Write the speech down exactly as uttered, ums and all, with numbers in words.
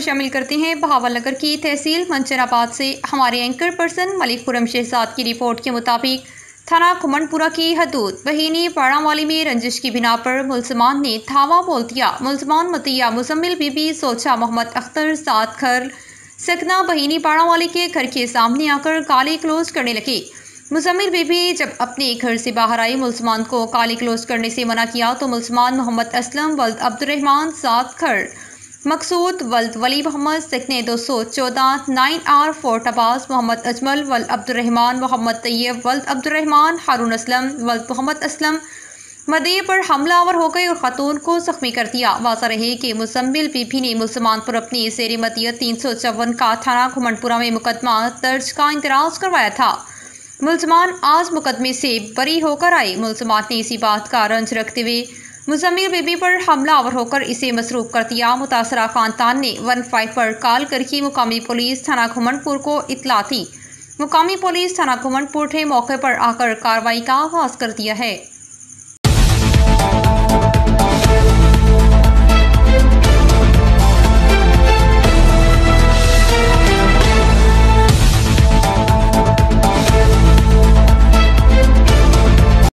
شامل کرتے ہیں بہاول نگر کی تحصیل منچر آباد سے ہمارے اینکر پرسن ملک خرم شہزاد کی رپورٹ کے مطابق تھانہ کھمنڈ پورہ کی حدود بہینی پاڑا والی میں رنجش کی بنا پر ملزمان نے دھاوا بول دیا۔ ملزمان مطیہ مزمل بی بی سوچا محمد اختر سات گھر سکنہ بہینی پاڑا والی کے گھر کے سامنے آ کر گالی کلوز کرنے لگے۔ مزمل بی بی جب اپنے گھر سے باہر آئی، ملزمان کو گالی کلوز کرنے سے منع کیا تو ملزمان محمد اسلم ولد عبد الرحمان سات گھر مقصود ولد ولی محمد سکنے دو سو چودہ nine R fort Abbas Muhammad Ajmal ولد عبد الرحمان محمد طیب ولد عبد الرحمان ہارون اسلم ولد محمد اسلم مدعے پر حملہ آور ہو گئے اور خاتون کو زخمی کر دیا۔ واضح رہے کہ مزمل بی بی نے ملزمان پر اپنی زیر مدیت تین سو چون کا تھانہ کھمنڈ پورہ میں مقدمہ درج کا اندراج کروایا تھا۔ ملزمان آج مقدمے سے بری ہو کر آئے۔ ملزمان نے اسی بات کا رنج رکھتے ہوئے مزمل بی بی پر حملہ آور ہو کر اسے مسروق کر دیا۔ متاثرہ خاندان نے ون فائیو پر کال کر کے مقامی پولیس تھانہ کھمنڈ پور کو اطلاع دی۔ مقامی پولیس تھانہ کھمنڈ پور نے موقع پر آ کر کارروائی کا آغاز کر دیا ہے۔